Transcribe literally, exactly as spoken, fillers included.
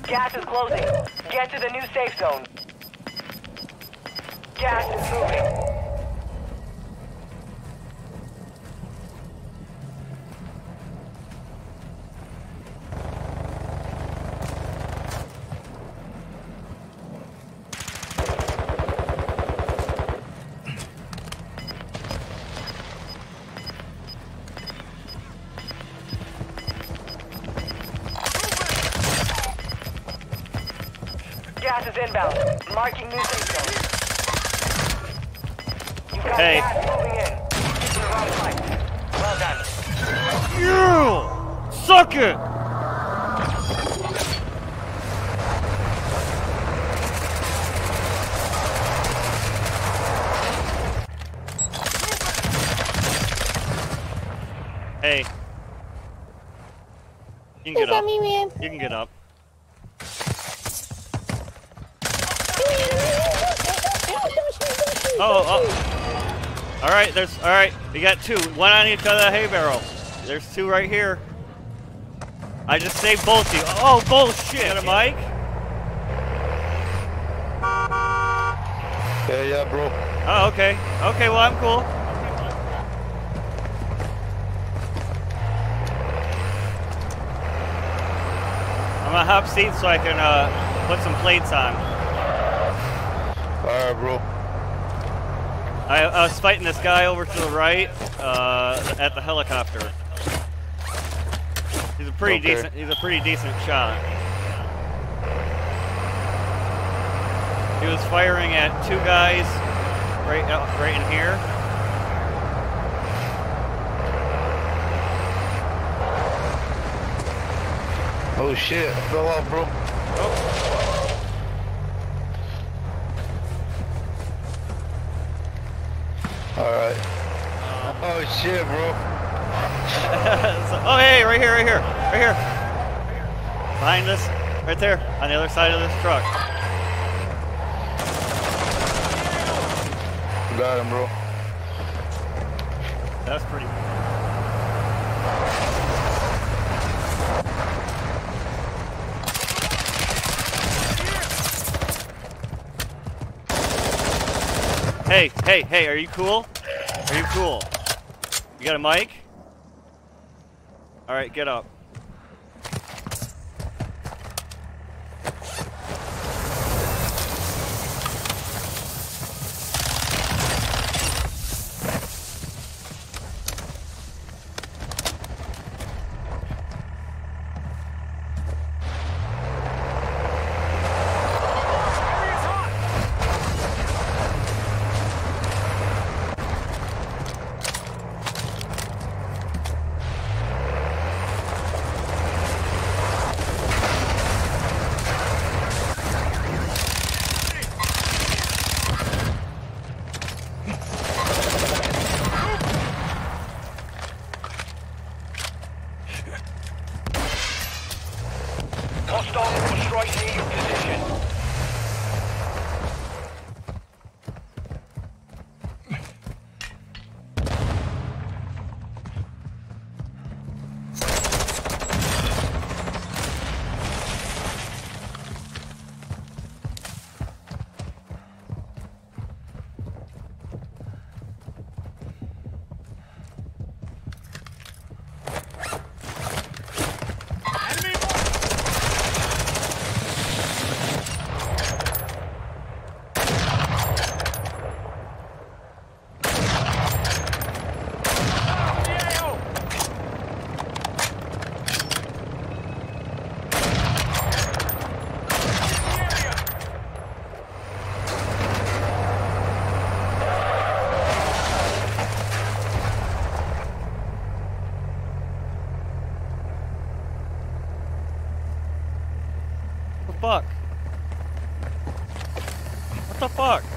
Gas is closing. Get to the new safe zone. Gas is moving. Gas is inbound. Marking new safe zone. You've got Hey. gas moving in. To the wrong side. Well done. You suck it. Hey. You can get up. Me, man. You can get up. Oh, oh. All right, there's, all right, we got two. One on each other hay barrel. There's two right here. I just saved both of you. Oh, bullshit. Got a mic? Yeah, yeah, bro. Oh, okay. Okay, well, I'm cool. I'm gonna hop seat so I can uh, put some plates on. Alright, bro. I, I was fighting this guy over to the right uh, at the helicopter. He's a pretty Okay. decent. He's a pretty decent shot. He was firing at two guys right out, right in here. Oh shit, I fell off, bro. Oh. Alright. Oh shit, bro. So- oh, hey, right here, right here, right here. Behind us, right there, on the other side of this truck. Got him, bro. That's pretty. Hey, hey, hey, are you cool? Are you cool? You got a mic? Alright, get up. Hostile strike near your position. What the fuck? What the fuck?